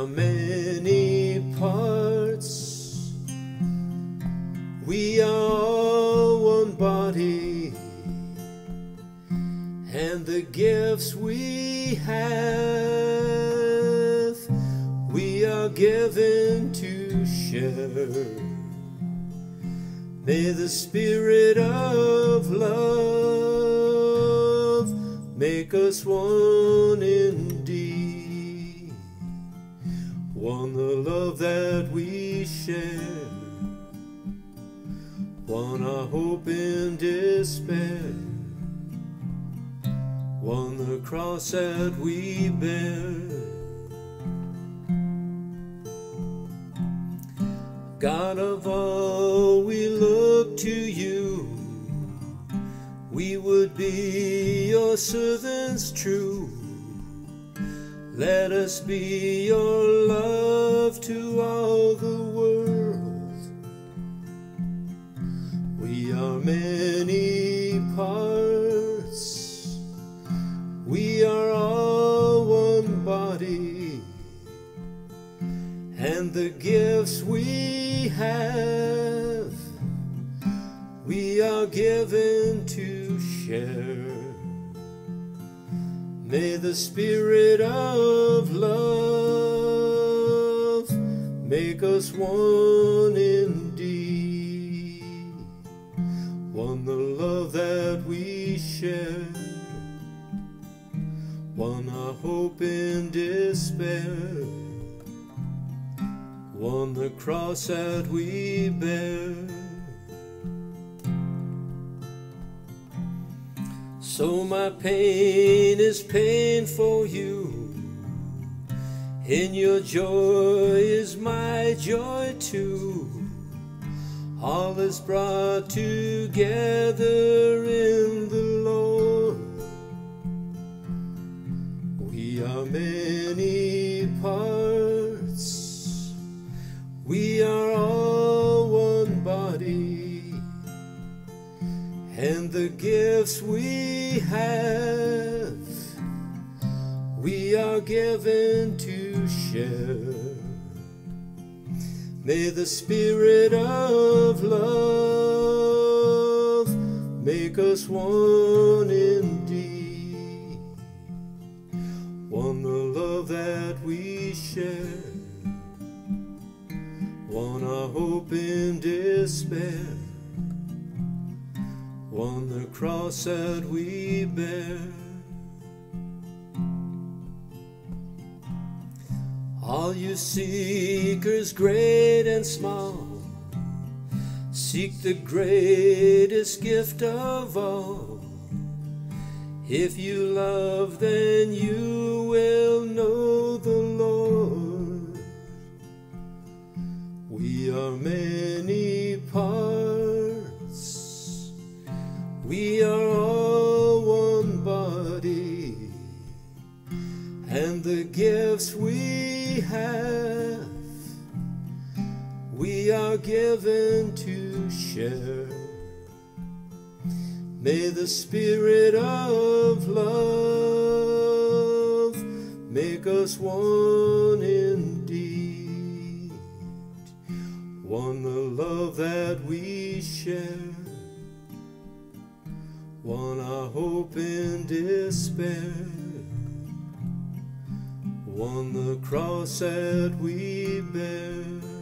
are many parts, we are all one body, and the gifts we have, we are given to share. May the Spirit of love make us one indeed, one the love that we share, one our hope in despair, one the cross that we bear. God of all, we look to you. We would be your servants true. Let us be your love to all the world. We are many parts, we are all one body, and the gifts we have, we are given to share. May the Spirit of love make us one indeed, one the love that we share, one our hope in despair, one the cross that we bear. So my pain is pain for you, in your joy is my joy too. All is brought together in the Lord. We are many parts, we are all one body, and the gifts we have, we are given to share. May the Spirit of love make us one indeed, one the love that we share, one our hope in despair, one the cross that we bear. All you seekers great and small, seek the greatest gift of all. If you love, then you will know the Lord. We are many parts, we are all one body, and the gifts we have, we are given to share. May the Spirit of love make us one indeed, one the love that we share, one our hope in despair, one the cross that we bear.